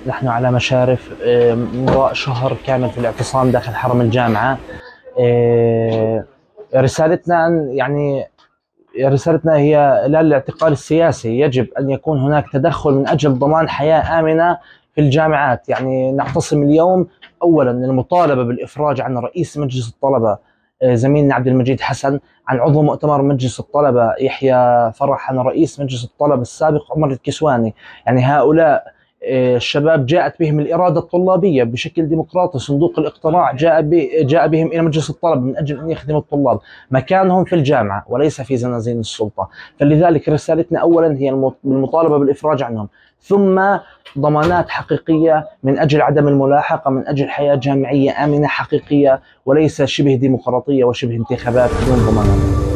نحن على مشارف مضاء شهر كامل في الاعتصام داخل حرم الجامعة. آه، رسالتنا رسالتنا هي لا للاعتقال السياسي. يجب أن يكون هناك تدخل من أجل ضمان حياة آمنة في الجامعات. يعني نعتصم اليوم أولا المطالبة بالإفراج عن رئيس مجلس الطلبة زميلنا عبد المجيد حسن، عن عضو مؤتمر مجلس الطلبة يحيى فرح، عن رئيس مجلس الطلبة السابق عمر الكسواني. يعني هؤلاء الشباب جاءت بهم الإرادة الطلابية بشكل ديمقراطي، صندوق الاقتراع جاء بهم إلى مجلس الطلبة من أجل أن يخدموا الطلاب. مكانهم في الجامعة وليس في زنازين السلطة. فلذلك رسالتنا أولا هي المطالبة بالإفراج عنهم، ثم ضمانات حقيقية من أجل عدم الملاحقة، من أجل حياة جامعية آمنة حقيقية وليس شبه ديمقراطية وشبه انتخابات بدون ضمانات.